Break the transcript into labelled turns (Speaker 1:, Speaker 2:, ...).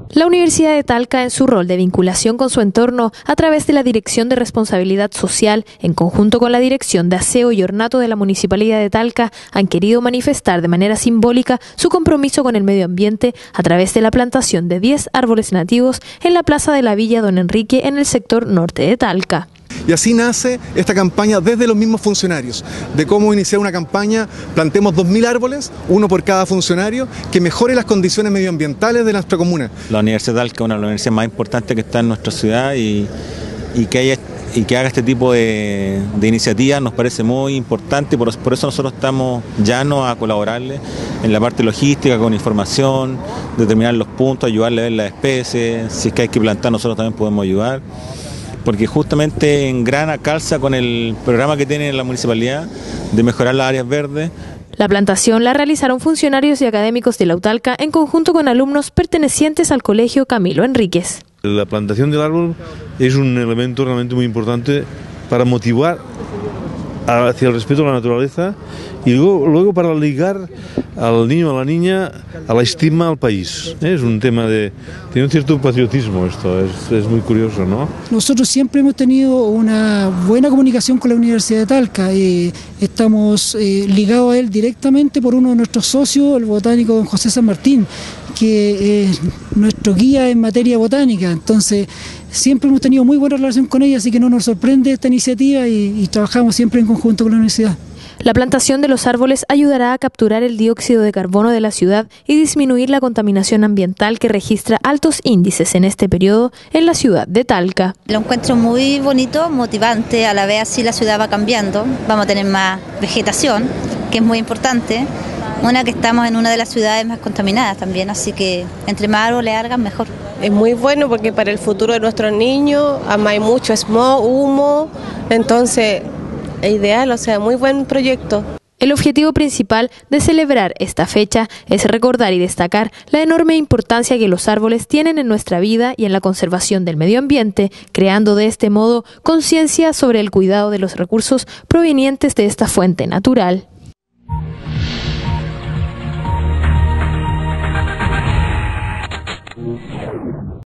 Speaker 1: La Universidad de Talca, en su rol de vinculación con su entorno, a través de la Dirección de Responsabilidad Social, en conjunto con la Dirección de Aseo y Ornato de la Municipalidad de Talca, han querido manifestar de manera simbólica su compromiso con el medio ambiente a través de la plantación de 10 árboles nativos en la plaza de la Villa Don Enrique, en el sector norte de Talca.
Speaker 2: Y así nace esta campaña desde los mismos funcionarios, de cómo iniciar una campaña, plantemos 2000 árboles, uno por cada funcionario, que mejore las condiciones medioambientales de nuestra comuna.
Speaker 3: La Universidad de Talca es una de las universidades más importantes que está en nuestra ciudad y que haga este tipo de iniciativas nos parece muy importante, por eso nosotros estamos llanos a colaborarle en la parte logística, con información, determinar los puntos, ayudarle a ver las especies, si es que hay que plantar nosotros también podemos ayudar, porque justamente engrana, calza con el programa que tiene la municipalidad de mejorar las áreas verdes.
Speaker 1: La plantación la realizaron funcionarios y académicos de la UTALCA en conjunto con alumnos pertenecientes al Colegio Camilo Enríquez.
Speaker 4: La plantación del árbol es un elemento realmente muy importante para motivar hacia el respeto a la naturaleza y luego para ligar al niño o a la niña a la estima al país. Es un tema tiene un cierto patriotismo esto, es muy curioso, ¿no?
Speaker 5: Nosotros siempre hemos tenido una buena comunicación con la Universidad de Talca. Estamos ligados a él directamente por uno de nuestros socios, el botánico don José San Martín, que es nuestro guía en materia botánica. Entonces, siempre hemos tenido muy buena relación con ella, así que no nos sorprende esta iniciativa y trabajamos siempre en conjunto con la universidad.
Speaker 1: La plantación de los árboles ayudará a capturar el dióxido de carbono de la ciudad y disminuir la contaminación ambiental que registra altos índices en este periodo en la ciudad de Talca.
Speaker 6: Lo encuentro muy bonito, motivante, a la vez así la ciudad va cambiando, vamos a tener más vegetación, que es muy importante, que estamos en una de las ciudades más contaminadas también, así que entre más árboles hagan mejor.
Speaker 7: Es muy bueno porque para el futuro de nuestros niños, hay mucho smog, humo, entonces es ideal, muy buen proyecto.
Speaker 1: El objetivo principal de celebrar esta fecha es recordar y destacar la enorme importancia que los árboles tienen en nuestra vida y en la conservación del medio ambiente, creando de este modo conciencia sobre el cuidado de los recursos provenientes de esta fuente natural.